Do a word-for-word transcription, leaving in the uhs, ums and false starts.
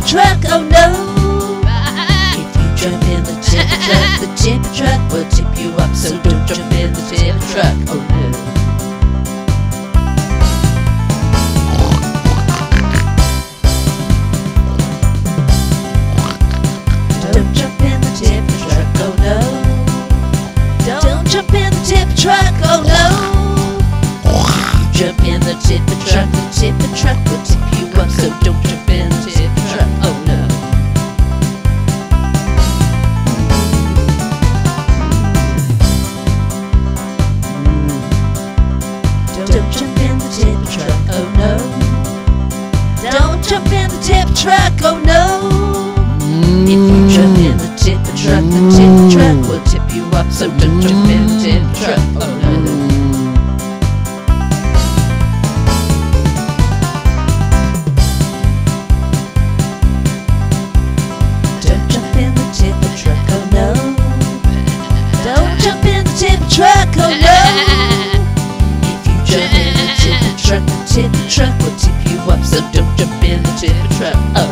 tipper truck, oh no. If you jump in the tipper truck, the tipper truck will tip you up. So don't jump in the tipper truck, oh no. Don't jump in the tipper truck, oh no. Don't jump in the tipper truck, oh no. Jump in the tipper truck, the tipper truck will tip you up. So don't jump in the tipper truck, oh no. Don't jump in the tipper truck, oh no. Don't jump in the tipper truck, oh no. If you jump in the tipper truck, the tipper truck will tip you up. So don't jump in the tipper truck, oh no. Don't jump in the tipper truck, oh no. Don't jump in the tipper truck, oh no. If you jump in the tipper truck, the tipper truck will tip you up. So don't jump in the tipper truck, oh